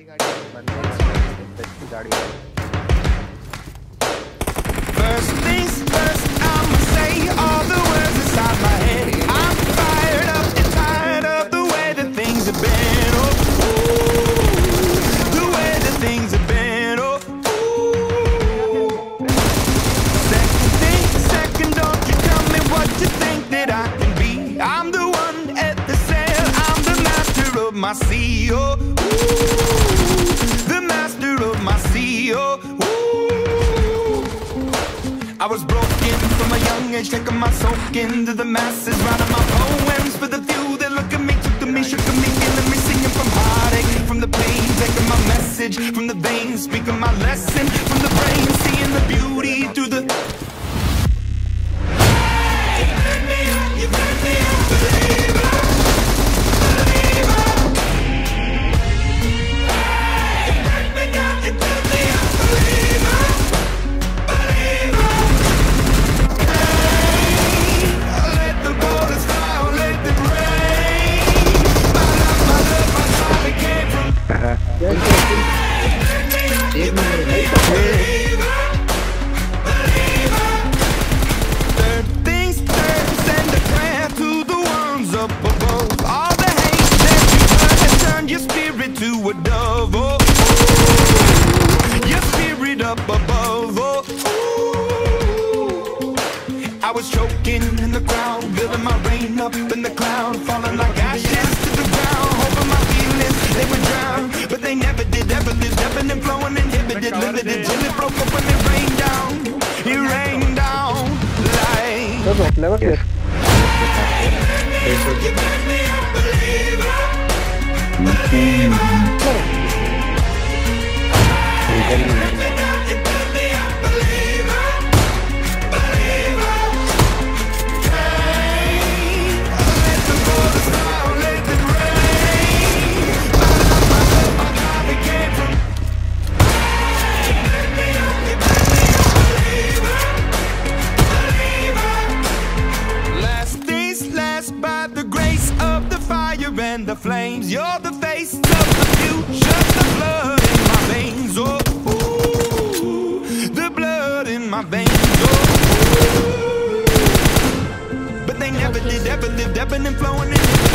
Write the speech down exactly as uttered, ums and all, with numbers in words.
First things first, I'ma say all the words inside my head. I'm fired up and tired of the way that things have been. Oh, ooh, the way that things have been. Oh, ooh. Second thing, second, don't you tell me what you think that I can be. I'm the one at the sail, I'm the master of my sea. Oh, ooh, the master of my sea. Oh, ooh. I was broken from a young age, taking my soak into the masses, writing my poems for the few that look at me, took to me, shook at me, feeling me, singing from heartache, from the pain, taking my message from the veins, speaking my lesson from the brain, seeing the beauty through the. Hey, you turn me up, you turn me up, believer, believer. Hey, you turn me down, you turn me up, believer, believer. Third things third, send a prayer to the ones up above. All the hate that you heard has turned your spirit to a dove. Oh, ooh, your spirit up above. Oh, ooh. I was choking in the crowd, building my rain up in the cloud, falling like ashes to the ground, hoping my feelings they would drown, but they never did, ever lived, ebbing and flowing, inhibited, limited, till it broke up when it rained down, it rained down like. You made me a believer, believer. And the flames, you're the face of the future, the blood in my veins, oh, ooh, the blood in my veins, oh, ooh. But they never did, ever lived, ebbing and flowing in